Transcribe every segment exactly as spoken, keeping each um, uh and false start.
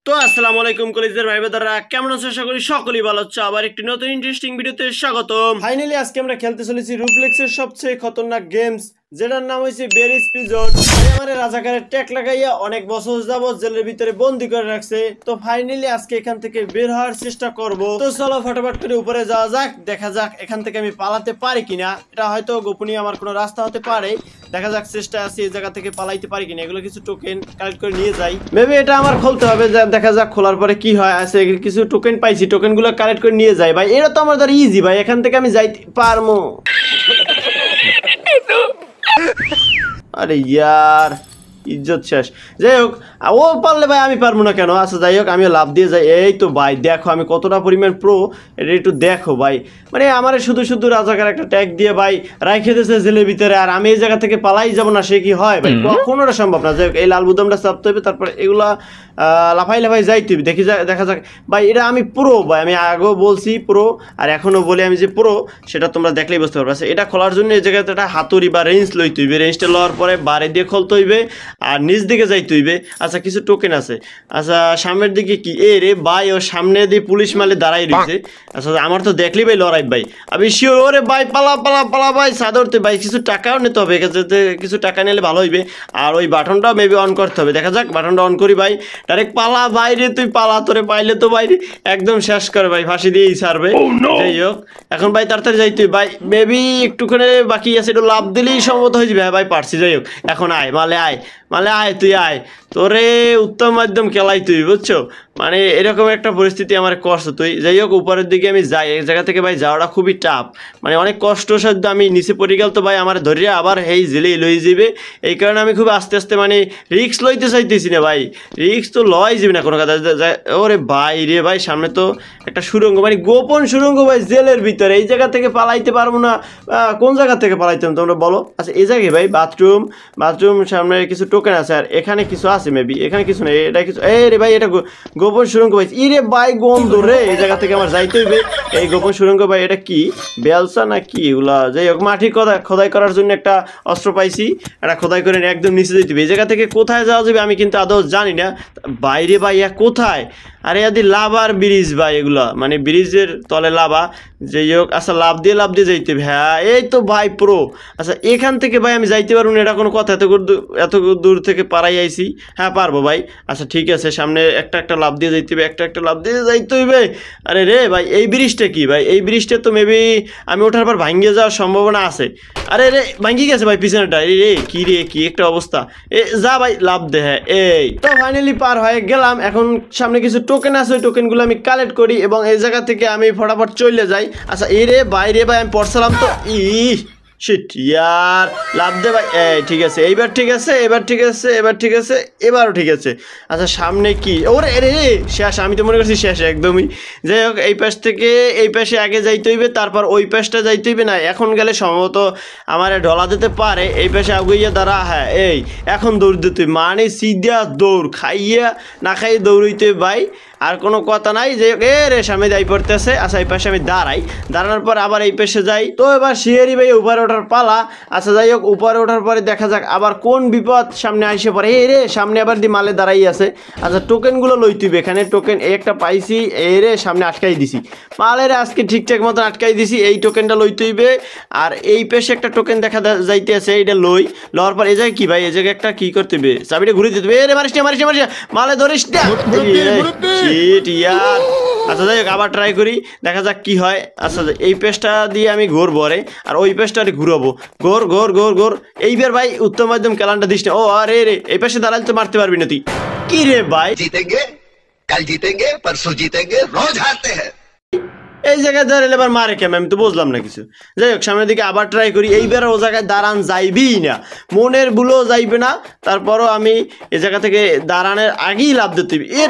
তো আসসালামু আলাইকুম কলেজের ভাই বোনেরা, কেমন আছো? আশা করি সকলেই ভালো আছো। আবার একটি নতুন ইন্টারেস্টিং ভিডিওতে স্বাগতম। ফাইনালি আজকে আমরা খেলতে চলেছি রুবলেক্সের সবচেয়ে খতরনাক গেমস, যেটার নাম হইছে বেরিজ প্রিজন। আমারে রাজাকারের ট্যাগ লাগাইয়া অনেক বছর যাবত জেলের ভিতরে বন্দি করে রাখছে। তো ফাইনালি আজকে এখান থেকে বের হওয়ার চেষ্টা করব। তো চলো ফটাফট করে উপরে যাওয়া যাক, দেখা যাক এখান থেকে আমি পালাতে পারি কিনা। এটা হয়তো গোপনীয় আমার কোনো রাস্তা হতে পারে, দেখা যাক চেষ্টা আছে এই জায়গা থেকে পালাইতে পারি কিনা। এগুলো কিছু টোকেন কালেক্ট করে নিয়ে যাই। মেবি এটা আমার খুলতে হবে, দেখা যাক খোলার পরে কি হয়। আছে কিছু টোকেন পাইছি, টোকেন গুলো কালেক্ট করে নিয়ে যাই। ভাই এটা তো আমার দ্বারা ইজি ভাই, এখান থেকে আমি যাইতে পারবো। আরে ইয়ার ইজ্জত শেষ। যাই হোক, ও পারলে ভাই আমি পারবো না কেন? আচ্ছা যাই হোক, আমি লাভ দিয়ে যাই। এই তো ভাই দেখো আমি কতটা পরিমাণ প্রো, এটা একটু দেখো ভাই। মানে আমার শুধু শুধু রাজাকার একটা ট্যাগ দিয়ে ভাই রাইখে দিয়েছে জেলের ভিতরে, আর আমি এই জায়গা থেকে পালাই যাবো না, সে কি হয় ভাই? কখনোটা সম্ভব না। যাই হোক, এই লাল বুদামটা চাপতে হবে, তারপর এগুলা লাফাই লাফাই যাইতে হবে। দেখি দেখা যাক ভাই, এটা আমি প্রো ভাই, আমি আগেও বলছি প্রো, আর এখনও বলি আমি যে প্রো, সেটা তোমরা দেখলেই বুঝতে পারবে। এটা খোলার জন্য এই জায়গাতে একটা হাতুড়ি বা রেঞ্জ লইতে হইবে। রেঞ্জটা লওয়ার পরে বারে দিয়ে খুলতে হইবে আর নিচ দিকে যাইতে হইবে। আচ্ছা কিছু টোকেন আছে। আচ্ছা সামনের দিকে কি এ রে ভাই, ও সামনে দিয়ে পুলিশ মালে দাঁড়াই রয়েছে। আচ্ছা আমার তো দেখলি ভাই লড়াই ভাই, আমি শিওর। ওরে ভাই পালা পালা পালা ভাই, সাদরতে ভাই কিছু টাকাও নিতে হবে, কিছু টাকা নিলে ভালো হইবে। আর ওই বাটনটাও মেবি অন করতে হবে। দেখা যাক, বাটনটা অন করি ভাই। ডাইরেক্ট পালা বাইরে, তুই পালা, তোরে পাইলে তো বাইরে একদম শেষ করে ভাই, ফাঁসি দিয়েই ছাড়বে। যাই হোক এখন ভাই তাড়াতাড়ি যাইতে ভাই, মেবি একটুখানি বাকি আছে, একটু লাভ দিলেই সম্মত হয়ে যাবে। ভাই পারছি। যাই হোক এখন আয় মালে, আয় মালে আয়, তুই আয়, তোরে উত্তম মাধ্যম খেলাই তুই, বুঝছো? মানে এরকম একটা পরিস্থিতি আমার কষ্ট তুই। যাই হোক উপরের দিকে আমি যাই, এই জায়গা থেকে ভাই যাওয়াটা খুবই টাফ, মানে অনেক কষ্ট সাধ্য। আমি নিচে পড়ে গেল তো ভাই আমার ধরিয়া আবার এই জেলেই লই যাবে। এই কারণে আমি খুব আস্তে আস্তে মানে রিক্স লইতে চাইতেছি না ভাই, রিক্স তো লয় যাবে না কোনো কথা। ওরে ভাই রে ভাই, সামনে তো একটা সুড়ঙ্গ, মানে গোপন সুড়ঙ্গ ভাই জেলের ভিতরে। এই জায়গা থেকে পালাইতে পারবো না। কোন জায়গা থেকে পালাইতাম তোমরা বলো? আচ্ছা এই জায়গায় ভাই বাথরুম, বাথরুম সামনে কিছু টোকেন আছে, আর এখানে কিছু আছে মেবি, এখানে কিছু নেই, এটা কিছু। এই রে ভাই এটা গোপন সুড়ঙ্গ ভাই। ই রে ভাই গন্ধ রে, এই জায়গা থেকে আমার যাইতে হইবে। এই গোপন সুড়ঙ্গ ভাই, এটা কি বেলসা না কি এগুলা? যাই হোক মাটি খোদাই খোদাই করার জন্য একটা অস্ত্র পাইছি, এটা খোদাই করে একদম নিচে যেতে হবে। এই জায়গা থেকে কোথায় যাওয়া যাবে আমি কিন্তু আদৌ জানি না। বাইরে ভাই ইয়া কোথায়? আরে আদি লাভার ব্রিজ ভাই, এগুলা মানে ব্রিজের তলে লাভা। যাই হোক আচ্ছা লাভ দিয়ে লাভ দিয়ে যাইতে হবে। হ্যাঁ এই তো ভাই প্রো। আচ্ছা এখান থেকে ভাই আমি যাইতে পারবো না, এটা কোনো কথা? এত এত দূর থেকে পাড়াই আইছি। হ্যাঁ পারবো ভাই। আচ্ছা ঠিক আছে, সামনে একটা একটা লাভ দিয়ে যাইতে হবে, একটা একটা লাভ দিয়ে যাইতে হইবে। আরে রে ভাই এই ব্রিজটা কি ভাই? এই ব্রিজটা তো মেবি আমি ওঠার পর ভাঙ্গিয়ে যাওয়ার সম্ভাবনা আছে। আরে রে ভাঙ্গি গেছে ভাই পিছনেটা। রে রে কি রে, কি একটা অবস্থা। এ যা ভাই লাভ দে। হ্যাঁ এই তো ফাইনালি পার হয়ে গেলাম। এখন সামনে কিছু টোকেন আছে, ওই টোকেনগুলো আমি কালেক্ট করি এবং এই জায়গা থেকে আমি ফটাফট চলে যাই। আচ্ছা এই রে বাইরে ভাই আমি পড়ছিলাম তো, ই শিট ইয়ার লাভ দে ভাই। এই ঠিক আছে, এইবার ঠিক আছে, এবার ঠিক আছে, এবার ঠিক আছে, এবারও ঠিক আছে। আচ্ছা সামনে কি? ওরে রে শেষ, আমি তো মনে করছি শেষ একদমই। যাই হোক এই পাশ থেকে এই পাশে আগে যাইতে হইবে, তারপর ওই পাশটা যাইতে হইবে। না এখন গেলে সম্ভবত আমার ঢলা দিতে পারে। এই পাশে আগুইয়া দাঁড়া। হ্যাঁ এই এখন দৌড় দিতে, মানে সিধা দৌড়, খাইয়া না খাইয়ে দৌড়ইতে ভাই, আর কোনো কথা নাই। যে এ রে সামনে যাই পড়তেছে। আচ্ছা এই পাশে আমি দাঁড়াই, দাঁড়ানোর পর আবার এই পাশে যাই। তো এবার শিয়ারি ভাই উপরে ওঠার পালা। আচ্ছা যাই হোক উপরে ওঠার পরে দেখা যাক আবার কোন বিপদ সামনে আইসে পড়ে। এই রে সামনে আবার দি মালে দাঁড়াই আছে। আচ্ছা টোকেনগুলো লইতিবে, এখানে টোকেন একটা পাইছি। এই রে সামনে আটকাই দিছি মালের, আজকে ঠিকঠাক মতন আটকাই দিছি। এই টোকেনটা লইতেইবে। আর এই পাশে একটা টোকেন দেখা যাইতে আছে, এইটা লই। লওয়ার পর এই জায়গায় কি ভাই, এই জায়গায় একটা কি করতে হবে, চাবিটা ঘুরে দিতে হবে। এ রে মারিস না মারিস না মারিস না, মালে ধরিস না। ইয়ার আচ্ছা যাই হোক আবার ট্রাই করি, দেখা যাক কি হয়। আচ্ছা এই পেজটা দিয়ে আমি ঘুরবো রে, আর ওই পেজটা ঘুরাবো। ঘোর ঘোর ঘোর ঘোর। এইবার ভাই উত্তম মাধ্যম ক্যালানটা দিস না। ও আরে রে এই পাশে দাঁড়ালে তো মারতে পারবি না তুই। কি রে ভাই জিতেঙ্গে কাল জিতেঙ্গে পরশু জিতেঙ্গে রোজ হারতে হ্যাঁ। এই জায়গায় দাঁড়ালে এবার মারে কেন, আমি তো বুঝলাম না কিছু। যাই হোক সামনের দিকে আবার ট্রাই করি। এইবার ও জায়গায় দাঁড়ান যাইবেই না, মনের ভুলও যাইবে না। তারপরও আমি এই জায়গা থেকে দাঁড়ানোর আগেই লাভ দিতে এর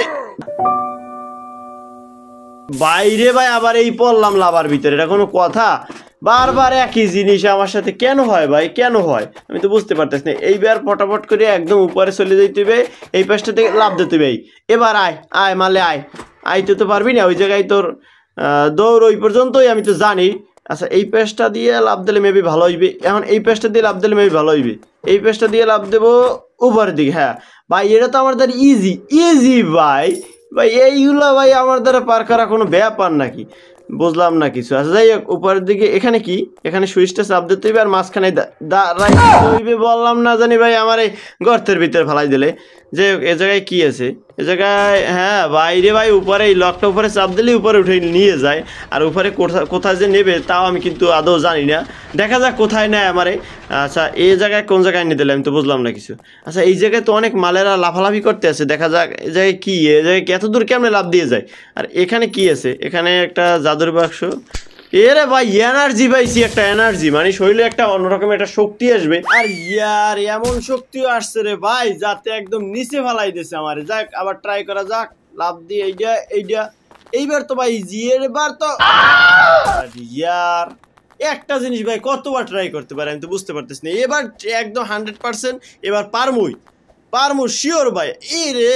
বাইরে ভাই আবার এই পড়লাম লাভার ভিতরে, এটা কোনো কথা? বারবার একই জিনিস আমার সাথে কেন হয় ভাই, কেন হয় আমি তো বুঝতে পারতেছি না। এইবার পটাপট করে একদম উপরে চলে যাইতে হবে, এই পাশটা থেকে লাভ দিতে হবে। এবার আয় আয় মালে আয়, আইতে তো পারবি না, ওই জায়গায় তোর দৌড় ওই পর্যন্তই আমি তো জানি। আচ্ছা এই পেজটা দিয়ে লাভ দিলে মেবি ভালো হইবে। এখন এই পেজটা দিয়ে লাভ দিলে মেবি ভালো হইবে। এই পেজটা দিয়ে লাভ দেবো উপরের দিকে। হ্যাঁ ভাই এটা তো আমার দ্বারা ইজি ইজি ভাই, ভাই এইগুলো ভাই আমার দ্বারা পার করা কোনো ব্যাপার নাকি, বুঝলাম না কিছু। আচ্ছা যাই হোক, উপরের দিকে এখানে কি, এখানে সুইচটা চাপ দিতে হইবে আর মাঝখানে দাঁড়াইতে হইবে, বললাম না জানি ভাই আমার এই গর্তের ভিতরে ফেলাই দিলে। যাই হোক, এ জায়গায় কি আছে, এ জায়গায় হ্যাঁ বাইরে ভাই উপরে এই লকটা উপরে চাপ দিলে উপরে উঠে নিয়ে যায়, আর উপরে কোথায় কোথায় যে নেবে তাও আমি কিন্তু আদৌ জানি না। দেখা যাক কোথায় নেয় আমারে। আচ্ছা এই জায়গায় কোন জায়গায় নিয়ে দিলে আমি তো বুঝলাম না কিছু। আচ্ছা এই জায়গায় তো অনেক মালেরা লাফালাফি করতে আছে, দেখা যাক এই জায়গায় কি, এই জায়গায় এত দূর কেমনে লাফ দিয়ে যায়। আর এখানে কি আছে, এখানে একটা জাদুর বাক্স। এরে ভাই এনার্জি পাইছি, একটা এনার্জি, মানে শরীরে একটা অন্যরকম একটা শক্তি আসবে। আর ইয়ার এমন শক্তিও আসছে রে ভাই, যাতে একদম নিচে ফেলাই দিয়েছে আমার। যাক আবার ট্রাই করা যাক, লাভ দিয়ে এইটা এইটা, এইবার তো ভাই ইজি, এবার তো ইয়ার একটা জিনিস ভাই কতবার ট্রাই করতে পারে আমি তো বুঝতে পারতেছি না। এবার একদম হান্ড্রেড পার্সেন্ট এবার পারমুই, পারমু শিওর ভাই। এই রে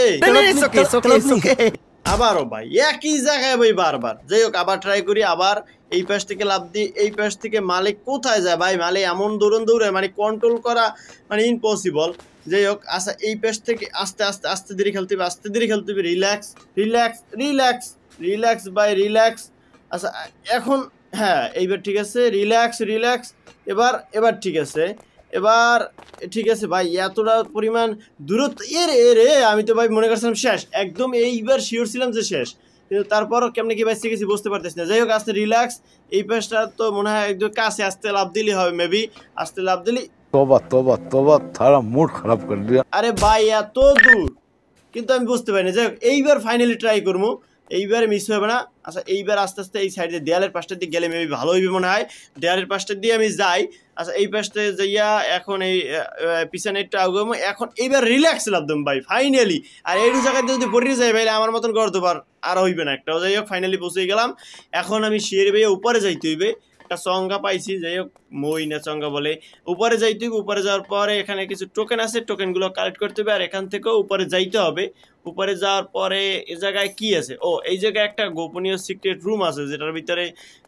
আবারও ভাই একই জায়গায় ভাই বারবার। যাই হোক আবার ট্রাই করি, আবার এই পাশ থেকে লাভ দিই, এই পাশ থেকে মালিক কোথায় যায় ভাই, মালিক এমন দৌড়ন দৌড়ে মানে কন্ট্রোল করা মানে ইম্পসিবল। যাই হোক আচ্ছা এই পাশ থেকে আস্তে আস্তে আস্তে ধীরে খেলতে হবে, আস্তে ধীরে খেলতে হবে, রিল্যাক্স রিল্যাক্স রিল্যাক্স রিল্যাক্স বাই রিল্যাক্স। আচ্ছা এখন হ্যাঁ এইবার ঠিক আছে, রিল্যাক্স রিল্যাক্স, এবার এবার ঠিক আছে, এবার ঠিক আছে ভাই। এতটা পরিমাণ দূরত্ব এ রে এ রে, আমি তো ভাই মনে করছিলাম শেষ একদম, এইবার শিওর ছিলাম যে শেষ, কিন্তু তারপরও কেমনে কি ভাই শিখেছি বুঝতে পারতেছি না। যাই হোক আস্তে রিল্যাক্স, এই পাশটা তো মনে হয় একদম কাছে, আস্তে লাভ দিলেই হবে মেবি, আস্তে লাভ দিলি। तोबा तोबा तोबा थारा मूड खराब कर दिया। আরে ভাই এত দূর কিন্তু আমি বুঝতে পারিনি। যাই হোক এইবার ফাইনালি ট্রাই করবো, এইবার মিস হবে না। আচ্ছা এইবার আস্তে আস্তে এই সাইডে দেয়ালের পাশটা দিয়ে গেলে মেবি ভালো হইবে মনে হয়, দেয়ালের পাশটা দিয়ে আমি যাই। আচ্ছা এই পাশটা যাইয়া এখন এই পিছনেরটা আগুমো, এখন এইবার রিল্যাক্স লাগতাম ভাই ফাইনালি। আর এই জায়গাতে যদি পড়ে যায় ভাই আমার মতন গর্ত পার আর হইবে না একটা। যাই হোক ফাইনালি পৌঁছে গেলাম, এখন আমি শিয়ের ভাইয়া উপরে যাইতে হইবে, একটা চঙ্গা পাইছি, যাই হোক মই না চঙ্গা বলে, উপরে যাইতে হবে। উপরে যাওয়ার পরে এখানে কিছু টোকেন আছে, টোকেনগুলো কালেক্ট করতে হবে, আর এখান থেকেও উপরে যাইতে হবে। উপরে যাওয়ার পরে এই জায়গায় কি আছে, ও এই জায়গায় একটা গোপনীয় সিক্রেট রুম আছে যেটার ভিতরে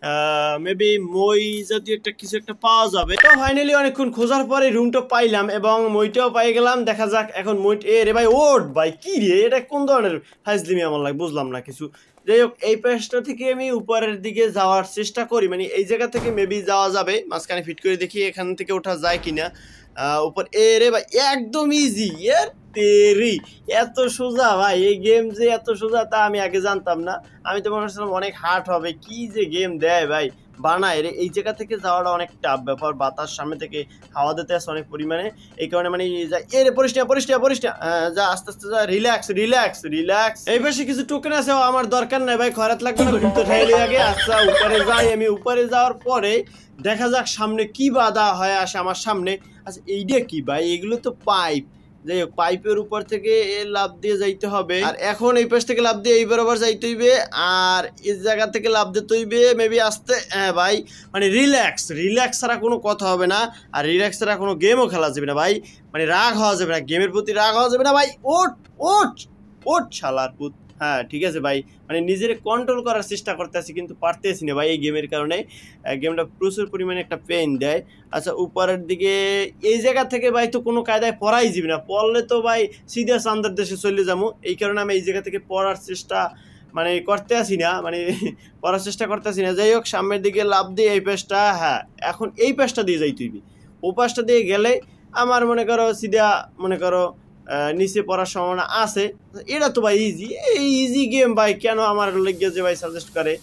মেবি মই জাতীয় একটা কিছু একটা পাওয়া যাবে। তো ফাইনালি অনেকক্ষণ খোঁজার পরে রুমটা পাইলাম এবং মইটাও পাই গেলাম। দেখা যাক এখন মই এ রে ভাই ওট ভাই কি রে, এটা কোন ধরনের ফাইজলিমি আমার লাগে বুঝলাম না কিছু। যাই হোক এই পেজটা থেকে আমি উপরের দিকে যাওয়ার চেষ্টা করি, মানে এই জায়গা থেকে মেবি যাওয়া যাবে, মাঝখানে ফিট করে দেখি এখান থেকে ওঠা যায় কিনা উপর। এ রে ভাই একদম ইজি, এর তেরি এত সোজা ভাই, এই গেম যে এত সোজা তা আমি আগে জানতাম না। আমি তো মনে করছিলাম অনেক হার্ড হবে, কি যে গেম দেয় ভাই বানায় রে। এই জায়গা থেকে যাওয়াটা অনেক টাফ ব্যাপার, বাতাস সামনে থেকে হাওয়া দিতে আসে অনেক পরিমাণে, এই কারণে মানে এ রে পরিষ্কার পরিষ্কার পরিষ্কার যা আস্তে আস্তে যা, রিল্যাক্স রিল্যাক্স রিল্যাক্স। এই পাশে কিছু টোকেন আছে আমার দরকার নাই ভাই, খরাত লাগবে না, ঘুরতে ঠাইলে আগে। আচ্ছা উপরে যাই আমি, উপরে যাওয়ার পরে দেখা যাক সামনে কি বাধা হয় আসে আমার সামনে। আচ্ছা এইটা কি ভাই, এগুলো তো পাইপ। যাই হোক পাইপের উপর থেকে লাভ দিয়ে যাইতে হবে, আর এখন এই পাশ থেকে লাভ দিয়ে এইবার আবার যাইতে হইবে, আর এই জায়গা থেকে লাভ দিতে হইবে মেবি আসতে। হ্যাঁ ভাই মানে রিল্যাক্স রিল্যাক্স ছাড়া কোনো কথা হবে না, আর রিল্যাক্স ছাড়া কোনো গেমও খেলা যাবে না ভাই, মানে রাগ হওয়া যাবে না, গেমের প্রতি রাগ হওয়া যাবে না ভাই। ওট ওট ওট শালার পুত। হ্যাঁ ঠিক আছে ভাই, মানে নিজের কন্ট্রোল করার চেষ্টা করতেছি কিন্তু পারতেছি না ভাই এই গেমের কারণে, গেমটা প্রচুর পরিমাণে একটা পেইন দেয়। আচ্ছা উপরের দিকে এই জায়গা থেকে ভাই তো কোনো কায়দায় পড়াই যাবে না, পড়লে তো ভাই সিধা চান্দার দেশে চলে যাবো, এই কারণে আমি এই জায়গা থেকে পড়ার চেষ্টা মানে করতে আসি না, মানে পড়ার চেষ্টা করতে আসি না। যাই হোক সামনের দিকে লাভ দিয়ে এই পেজটা, হ্যাঁ এখন এই পেজটা দিয়ে যাই তুই, ও পাশটা দিয়ে গেলে আমার মনে করো সিধা মনে করো নিচে পড়ার সম্ভাবনা আছে। এটা তো ভাই ইজি, এই ইজি গেম ভাই কেন আমার লেগে যে ভাই সাজেস্ট করে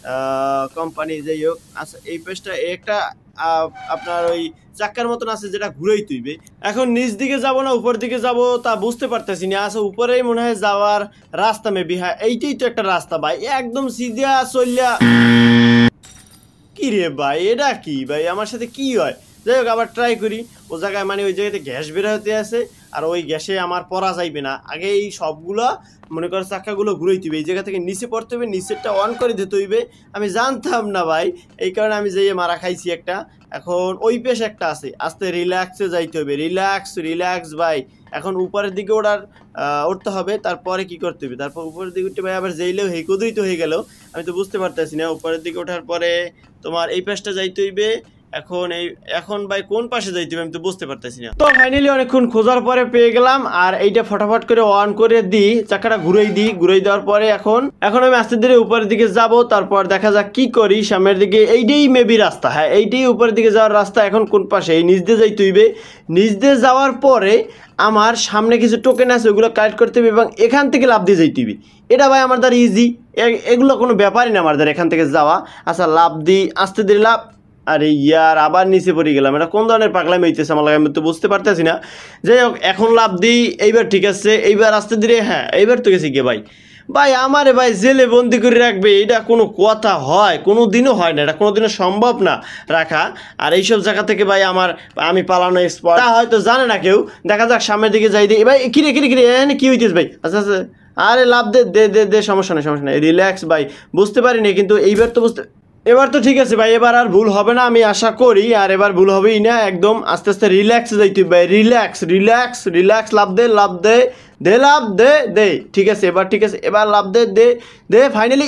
কোম্পানি। যাই হোক আচ্ছা এই পেজটা একটা আপনার ওই চাক্কার মতন আছে যেটা ঘুরেই তুইবে। এখন নিচ দিকে যাব না উপর দিকে যাব তা বুঝতে পারতেছি না। আচ্ছা উপরেই মনে হয় যাওয়ার রাস্তা মেবি, হ্যাঁ এইটাই তো একটা রাস্তা ভাই, একদম সিধা চলিয়া। কি রে ভাই এটা কি ভাই, আমার সাথে কি হয়। যাই হোক আবার ট্রাই করি, ও জায়গায় মানে ওই জায়গাতে গ্যাস বের হতে আছে, আর ওই গ্যাসে আমার পড়া যাইবে না। আগে এই সবগুলো মনে করো চাক্কাগুলো ঘুরাইতে হবে, এই জায়গা থেকে নিচে পড়তে হবে, নিচেরটা অন করে দিতে হইবে। আমি জানতাম না ভাই, এই কারণে আমি যাইয়ে মারা খাইছি একটা। এখন ওই পেশ একটা আছে, আস্তে রিল্যাক্সে যাইতে হবে, রিল্যাক্স রিল্যাক্স ভাই। এখন উপরের দিকে ওঠার উঠতে হবে, তারপরে কি করতে হবে, তারপর উপরের দিকে উঠতে ভাই আবার যাইলেও হেই কোদই তো হয়ে গেল, আমি তো বুঝতে পারতেছি না। উপরের দিকে ওঠার পরে তোমার এই পেশটা যাইতে হইবে, এখন এই এখন ভাই কোন পাশে যাইতে হবে আমি তো বুঝতে পারতেছি না। তো ফাইনালি অনেকক্ষণ খোঁজার পরে পেয়ে গেলাম, আর এইটা ফটাফট করে অন করে দিই, চাকাটা ঘুরাই দিই। ঘুরাই দেওয়ার পরে এখন এখন আমি আস্তে ধীরে উপরের দিকে যাব, তারপর দেখা যাক কি করি। সামনের দিকে এইটাই মেবি রাস্তা, হ্যাঁ এইটাই উপরের দিকে যাওয়ার রাস্তা। এখন কোন পাশে? এই নিচ দিয়ে যাইতে হইবে। নিচ দিয়ে যাওয়ার পরে আমার সামনে কিছু টোকেন আছে, ওগুলো কালেক্ট করতে হবে এবং এখান থেকে লাভ দিয়ে যাইতে হবে। এটা ভাই আমার দ্বারা ইজি, এগুলো কোনো ব্যাপারই না আমার দ্বারা এখান থেকে যাওয়া। আচ্ছা লাভ দিই, আস্তে ধীরে লাভ। আরে ইয়ার আবার নিচে পড়ে গেলাম, এটা কোন ধরনের পাগলামি হইতেছে আমার লাগে আমি তো বুঝতে পারতেছি না। যাই হোক এখন লাভ দিই, এইবার ঠিক আছে, এইবার আস্তে ধীরে, হ্যাঁ এইবার তো গেছি গিয়ে ভাই। ভাই আমারে ভাই জেলে বন্দি করে রাখবে, এটা কোনো কথা হয়? কোনো দিনও হয় না, এটা কোনো দিনও সম্ভব না রাখা। আর এইসব জায়গা থেকে ভাই আমার আমি পালানো এক্সপার্ট, তা হয়তো জানে না কেউ। দেখা যাক সামনের দিকে যাই দিই। ভাই কিরে কিরে কিরে এখানে কি হইতেছে ভাই? আচ্ছা আচ্ছা, আরে লাভ দে দে দে দে, সমস্যা নেই সমস্যা নেই, রিল্যাক্স ভাই। বুঝতে পারিনি কিন্তু এইবার তো বুঝতে, এবার তো ঠিক আছে ভাই, এবার আর ভুল হবে না আমি আশা করি। আর এবার ভুল হবেই না, একদম আস্তে আস্তে রিল্যাক্স যাইতে ভাই, রিল্যাক্স রিল্যাক্স রিল্যাক্স। লাভ দে লাভ দে দে লাভ দে দে, ঠিক আছে এবার ঠিক আছে, এবার লাভ দে দে দে ফাইনালি।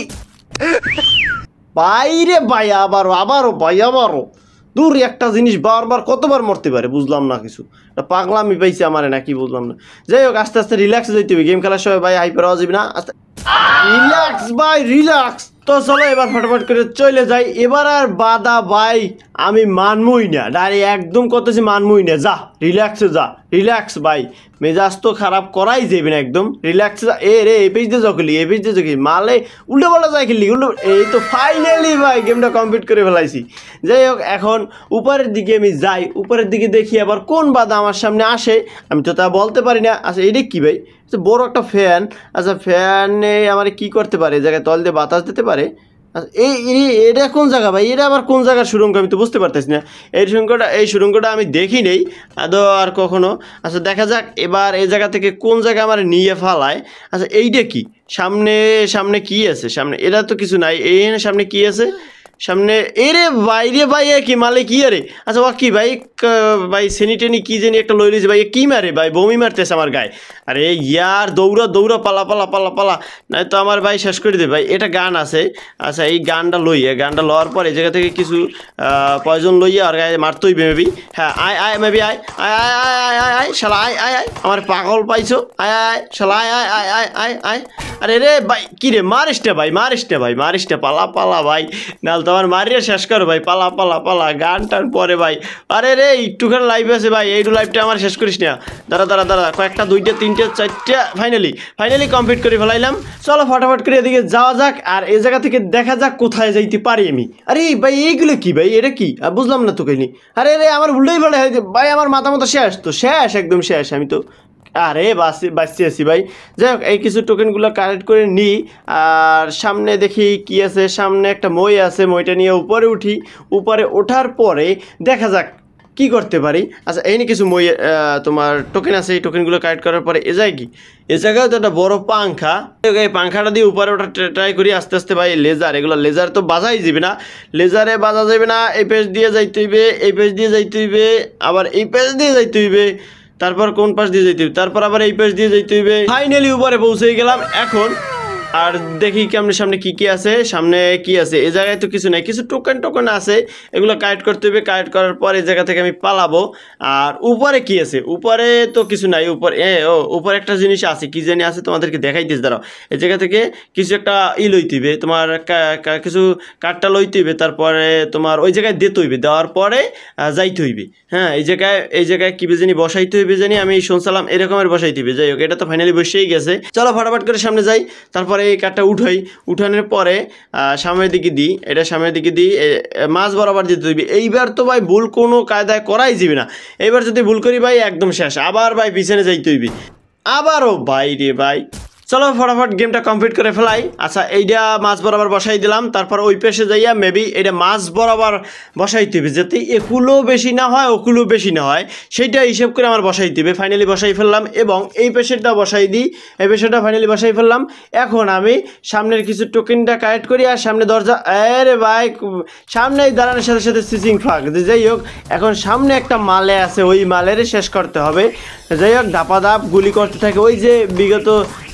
বাইরে ভাই আবারও আবারও ভাই আবারও, দূর একটা জিনিস বারবার কতবার মরতে পারে বুঝলাম না কিছু, পাগলামি পাইছে আমারে নাকি বুঝলাম না। যাই হোক আস্তে আস্তে রিল্যাক্স যাইতে হবে, গেম খেলার সময় ভাই হাইপার হওয়া যাবে না। আস্তে রিল্যাক্স ভাই রিল্যাক্স। তো চলো এবার ফটাফট করে চলে যাই। এবার আর বাধা ভাই আমি মানমই না, ডাইরেক্ট একদম করতেছি মানমই না। যা রিল্যাক্সে যা, রিল্যাক্স ভাই, মেজাজ তো খারাপ করাই যাবে না, একদম রিল্যাক্সে যা। এ রে এই পেজ দিয়ে যাও খেলি, এই পেজ দিয়ে যাও খেলি, মালে উল্টো পাল্টা যায় খেলি উল্টো। এই তো ফাইনালি ভাই গেমটা কমপ্লিট করে ফেলাইছি। যাই হোক এখন উপরের দিকে আমি যাই, উপরের দিকে দেখি আবার কোন বাধা আমার সামনে আসে, আমি তো তা বলতে পারি না। আচ্ছা এটা কি ভাই? আচ্ছা বড় একটা ফ্যান, আচ্ছা ফ্যানে আমার কি করতে পারে? জায়গায় তল দিয়ে বাতাস দিতে পারে। আচ্ছা এই এটা কোন জায়গা ভাই? এটা আবার কোন জায়গার সুড়ঙ্গ আমি তো বুঝতে পারতেছি না। এই সুড়ঙ্গটা এই সুড়ঙ্গটা আমি দেখি নেই আদৌ আর কখনো। আচ্ছা দেখা যাক এবার এই জায়গা থেকে কোন জায়গা আমার নিয়ে ফালায়। আচ্ছা এইটা কি? সামনে সামনে কি আছে? সামনে এটা তো কিছু নাই, এই সামনে কি আছে? সামনে এরে বাইরে ভাই কি মালে কি আরে? আচ্ছা ও কি ভাই ভাই সেনিটেনি কি জানি একটা লই লিছে ভাই, কি মারে ভাই? বমি মারতেছে আমার গায়ে। আরে ইয়ার দৌড়া দৌড়া পালা পালা পালা পালা, নাই তো আমার ভাই শেষ করে দে ভাই। এটা গান আছে, আচ্ছা এই গানটা লইয়া, গানটা লওয়ার পর এই জায়গা থেকে কিছু পয়জন লইয়া আর গায়ে মারতই মেবি। হ্যাঁ আয় আয় মেবি আয় আয় আয় আয় আয় আয় শালা আয় আয় আয়, আমার পাগল পাইছো, আয় আয় শালা আয় আয় আয় আয় আয় আয়। আরে রে ভাই কি রে মারিস না ভাই, মারিস না ভাই, মারিস না, পালা পালা ভাই, নাল তোমার মারিয়ে শেষ করো ভাই, পালা পালা পালা। গান টান পরে ভাই। আরে রে একটুখানি লাইভ আছে ভাই, এইটু লাইভটা আমার শেষ করিস না। দাঁড়া দাঁড়া দাঁড়া, কয়েকটা দুইটা তিনটা চারটা ফাইনালি ফাইনালি কমপ্লিট করে ফেলাইলাম। চলো ফটাফট করে এদিকে যাওয়া যাক, আর এই জায়গা থেকে দেখা যাক কোথায় যাইতে পারি আমি। আরে ভাই এইগুলো কি ভাই? এটা কি বুঝলাম না তো কইনি। আরে রে আমার উল্টোই ফেলে ভাই, আমার মাথা মতো শেষ তো শেষ, একদম শেষ। আমি তো আরে বাসি বাঁচতে আছি ভাই। যাই হোক এই কিছু টোকেনগুলো কালেক্ট করে নিই, আর সামনে দেখি কি আছে। সামনে একটা মই আছে, মইটা নিয়ে উপরে উঠি। উপরে ওঠার পরে দেখা যাক কি করতে পারি। আচ্ছা এই নিয়ে কিছু মই তোমার টোকেন আছে, এই টোকেনগুলো কালেক্ট করার পরে এ যায় কি, এ জায়গায় তো একটা বড় পাংখা, এই পাংখাটা দিয়ে উপরে ওঠা ট্রাই করি আস্তে আস্তে ভাই। লেজার, এগুলো লেজার তো বাজাই যাবে না, লেজারে বাজা যাবে না। এই পেজ দিয়ে যাইতে হইবে, এই পেজ দিয়ে যাইতে হইবে, আবার এই পেজ দিয়ে যাইতে হইবে, তারপর কোন পাশ দিয়ে যাইতে হইবে, তারপর আবার এই পাশ দিয়ে যাইতে হইবে। ফাইনালি উপরে পৌঁছে গেলাম এখন। আর দেখি কেমন সামনে কি কি আছে, সামনে কি আছে। এই জায়গায় তো কিছু নাই, কিছু টোকেন টোকেন আছে, এগুলো কালেক্ট করতে হবে। কালেক্ট করার পর এই জায়গা থেকে আমি পালাবো। আর উপরে কি আছে? উপরে তো কিছু নাই। উপরে এ ও উপরে একটা জিনিস আছে, কি জানি আছে, তোমাদেরকে দেখাইতেছে দাঁড়াও। এই জায়গা থেকে কিছু একটা ই লইতে হইবে, তোমার কিছু কাঠটা লইতে হইবে, তারপরে তোমার ওই জায়গায় দিতে হইবে, দেওয়ার পরে যাইতে হইবে। হ্যাঁ এই জায়গায় এই জায়গায় কি জানি বসাইতে হইবে জানি, আমি শুনছিলাম এরকমের বসাইতে হইবে। যাই হোক এটা তো ফাইনালি বসেই গেছে। চলো ফটাফট করে সামনে যাই, তারপরে এই কাঠটা উঠাই। উঠানোর পরে সামনের দিকে দিই, এটা সামনের দিকে দিই, মাছ বরাবর দিতে হইবে। এইবার তো ভাই ভুল কোনো কায়দায় করাই যাবে না, এইবার যদি ভুল করি ভাই একদম শেষ। আবার ভাই পিছনে যাইতে হইবে, আবারও ভাই রে ভাই। চলো ফটাফট গেমটা কমপ্লিট করে ফেলাই। আচ্ছা এইটা মাছ বরাবর বসাই দিলাম, তারপর ওই পেশে যাইয়া মেবি এটা মাছ বরাবর বসাইতে হবে, যাতে একুলো বেশি না হয় ওকুলো বেশি না হয়, সেইটা হিসেব করে আমার বসাইতে হবে। ফাইনালি বসাই ফেললাম, এবং এই পেশেরটা বসাই দিই, এই পেশেরটা ফাইনালি বসাই ফেললাম। এখন আমি সামনের কিছু টোকেনটা কালেক্ট করি, আর সামনে দরজা, আরে ভাই সামনে দাঁড়ানোর সাথে সাথে সুইচিং ফ্লাগ। যাই হোক এখন সামনে একটা মালে আছে, ওই মালের শেষ করতে হবে। যাই হোক ধাপা ধাপ গুলি করতে থাকে। ওই যে বিগত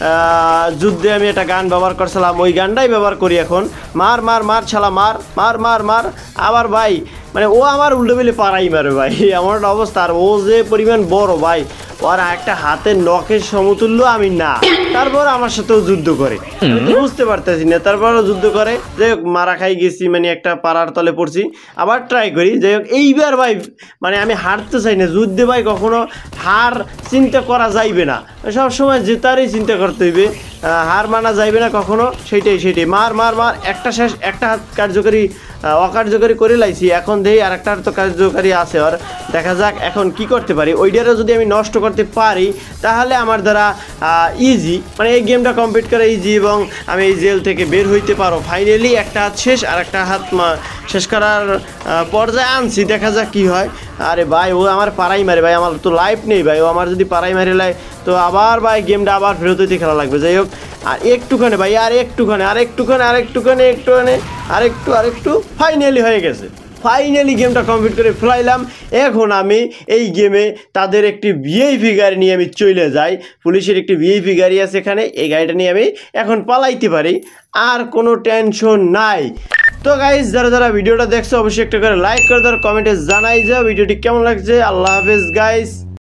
যুদ্ধে আমি একটা গান ব্যবহার করছিলাম, ওই গানটাই ব্যবহার করি এখন। মার মার মার ছালা মার মার মার মার। আবার ভাই মানে ও আমার উল্টো বেলে পাড়াই মারে ভাই আমার একটা অবস্থা। আর ও যে পরিমাণ বড় ভাই, ওর একটা হাতের নখের সমতুল্য আমি না, তারপর আমার সাথেও যুদ্ধ করে, আমি তো বুঝতে পারতেছি না, তারপরও যুদ্ধ করে। যাই হোক মারা খাই গেছি, মানে একটা পাড়ার তলে পড়ছি, আবার ট্রাই করি। যাই হোক এইবার ভাই মানে আমি হারতে চাই না যুদ্ধে ভাই, কখনো হার চিন্তা করা যাইবে না, সবসময় জেতারই চিন্তা করতে হইবে, হার মানা যাইবে না কখনো। সেইটাই সেইটাই মার মার মার, একটা শেষ, একটা হাত কার্যকরী অকার্যকরী করে লাইছি, এখন দেখি আর একটা তো কার্যকারী আছে, আর দেখা যাক এখন কি করতে পারি। ওইটারও যদি আমি নষ্ট করতে পারি তাহলে আমার দ্বারা ইজি, মানে এই গেমটা কমপ্লিট করা ইজি, এবং আমি এই জেল থেকে বের হইতে পারো। ফাইনালি একটা হাত শেষ, আর একটা হাত শেষ করার পর্যায়ে আনছি, দেখা যাক কি হয়। আরে ভাই ও আমার পাড়াই মারে ভাই, আমার তো লাইফ নেই ভাই, ও আমার যদি পাড়াই মারে লাই তো আবার ভাই গেমটা আবার ফেরত হইতে খেলা লাগবে। যাই হোক আর একটুখানে ভাই, আর একটুখানে আর একটুখানে আর একটুখানে একটুখানে আর একটু আর একটু ফাইনালি হয়ে গেছে। ফাইনালি গেমটা কমপ্লিট করে ফেলাইলাম। এখন আমি এই গেমে তাদের একটি ভিআইপি গাড়ি নিয়ে আমি চলে যাই, পুলিশের একটি ভিআইপি গাড়ি আছে এখানে, এই গাড়িটা নিয়ে আমি এখন পালাইতে পারি, আর কোনো টেনশন নাই। তো গাইজ যারা যারা ভিডিওটা দেখছো অবশ্যই একটা করে লাইক করে দাও, কমেন্টে জানাই যাও ভিডিওটি কেমন লাগছে। আল্লাহ হাফেজ গাইজ।